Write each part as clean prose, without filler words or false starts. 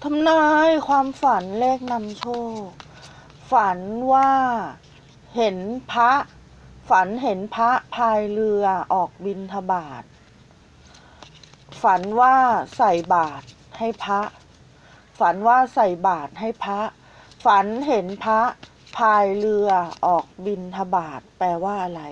ทำนายความฝันเลขนำโชคฝันว่าเห็นพระพายเรือออกบิณฑบาตฝันว่าใส่บาตรให้พระฝันว่าใส่บาตรให้พระฝันเห็นพระพายเรือออกบิณฑบาตแปลว่าอะไร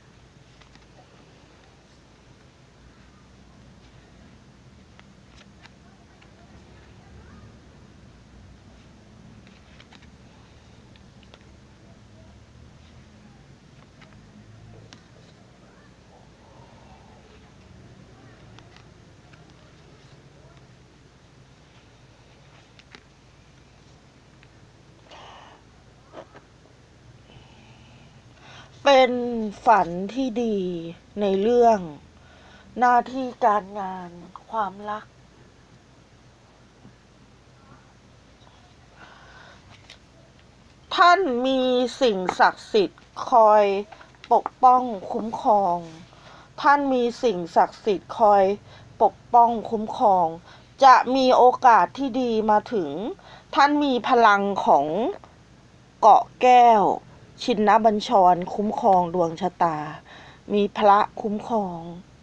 เป็นฝันที่ดีในเรื่องหน้าที่การงานความรักท่านมีสิ่งศักดิ์สิทธิ์คอยปกป้องคุ้มครองท่านมีสิ่งศักดิ์สิทธิ์คอยปกป้องคุ้มครองจะมีโอกาสที่ดีมาถึงท่านมีพลังของเกาะแก้วชินบัญชรคุ้มครองดวงชะตามีพระคุ้มครอง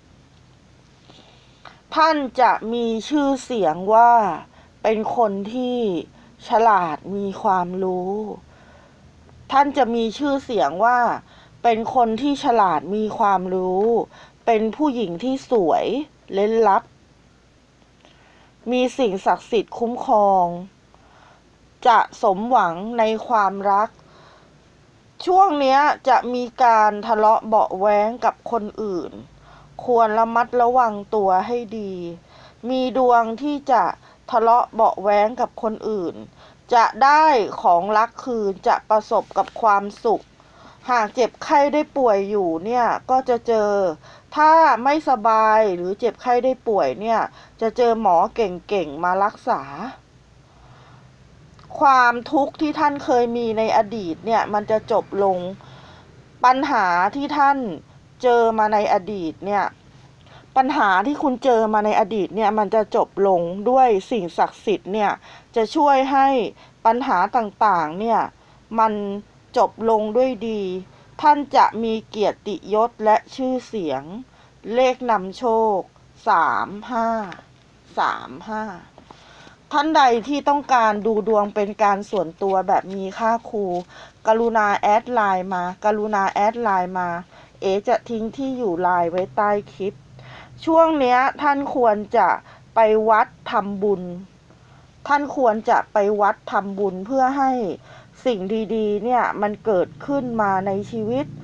ท่านจะมีชื่อเสียงว่าเป็นคนที่ฉลาดมีความรู้ท่านจะมีชื่อเสียงว่าเป็นคนที่ฉลาดมีความรู้เป็นผู้หญิงที่สวยเร้นลับมีสิ่งศักดิ์สิทธิ์คุ้มครองจะสมหวังในความรักช่วงนี้จะมีการทะเลาะเบาะแว้งกับคนอื่นควรระมัดระวังตัวให้ดีมีดวงที่จะทะเลาะเบาะแว้งกับคนอื่นจะได้ของรักคืนจะประสบกับความสุขหากเจ็บไข้ได้ป่วยอยู่เนี่ยก็จะเจอถ้าไม่สบายหรือเจ็บไข้ได้ป่วยเนี่ยจะเจอหมอเก่งๆมารักษาความทุกข์ที่ท่านเคยมีในอดีตเนี่ยมันจะจบลงปัญหาที่ท่านเจอมาในอดีตเนี่ยปัญหาที่คุณเจอมาในอดีตเนี่ยมันจะจบลงด้วยสิ่งศักดิ์สิทธิ์เนี่ยจะช่วยให้ปัญหาต่างๆเนี่ยมันจบลงด้วยดีท่านจะมีเกียรติยศและชื่อเสียงเลขนำโชค35ท่านใดที่ต้องการดูดวงเป็นการส่วนตัวแบบมีค่าครูกรุณาแอดไลน์มาเอจะทิ้งที่อยู่ไลน์ไว้ใต้คลิปช่วงเนี้ยท่านควรจะไปวัดทำบุญเพื่อให้สิ่งดีๆเนี่ยมันเกิดขึ้นมาในชีวิต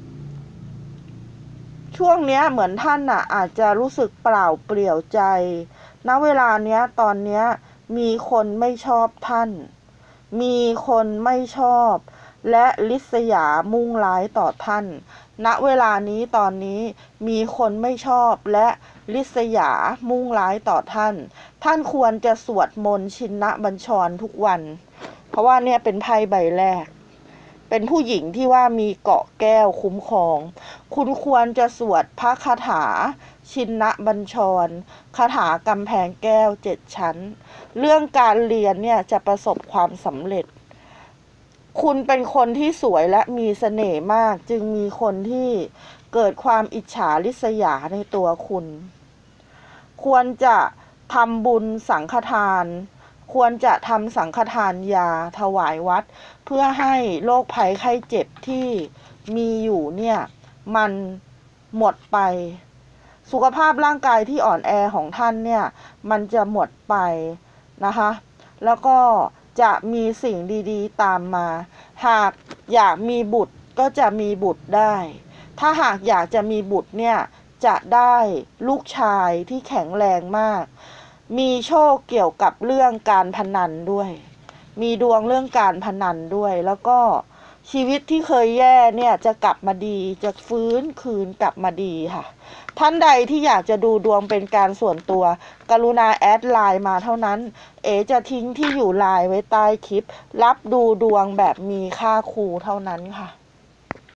ช่วงเนี้ยเหมือนท่านน่ะอาจจะรู้สึกเปล่าเปลี่ยวใจณเวลาเนี้ยตอนเนี้ยมีคนไม่ชอบท่านมีคนไม่ชอบและริษยามุ่งร้ายต่อท่านณเวลานี้ตอนนี้มีคนไม่ชอบและริษยามุ่งร้ายต่อท่านควรจะสวดมนต์ชินบัญชรทุกวันเพราะว่าเนี่ยเป็นไพ่ใบแรกเป็นผู้หญิงที่ว่ามีเกาะแก้วคุ้มครองคุณควรจะสวดพระคาถาชินบัญชรคาถากำแพงแก้ว7 ชั้นเรื่องการเรียนเนี่ยจะประสบความสำเร็จคุณเป็นคนที่สวยและมีเสน่ห์มากจึงมีคนที่เกิดความอิจฉาริษยาในตัวคุณควรจะทำบุญสังฆทานควรจะทำสังฆทานยาถวายวัดเพื่อให้โรคภัยไข้เจ็บที่มีอยู่เนี่ยมันหมดไปสุขภาพร่างกายที่อ่อนแอของท่านเนี่ยมันจะหมดไปนะคะแล้วก็จะมีสิ่งดีๆตามมาหากอยากมีบุตรก็จะมีบุตรได้ถ้าหากอยากจะมีบุตรเนี่ยจะได้ลูกชายที่แข็งแรงมากมีโชคเกี่ยวกับเรื่องการพนันด้วยมีดวงเรื่องการพนันด้วยแล้วก็ชีวิตที่เคยแย่เนี่ยจะกลับมาดีจะฟื้นคืนกลับมาดีค่ะท่านใดที่อยากจะดูดวงเป็นการส่วนตัวกรุณาแอดไลน์มาเท่านั้นเอจะทิ้งที่อยู่ไลน์ไว้ใต้คลิปรับดูดวงแบบมีค่าครูเท่านั้นค่ะ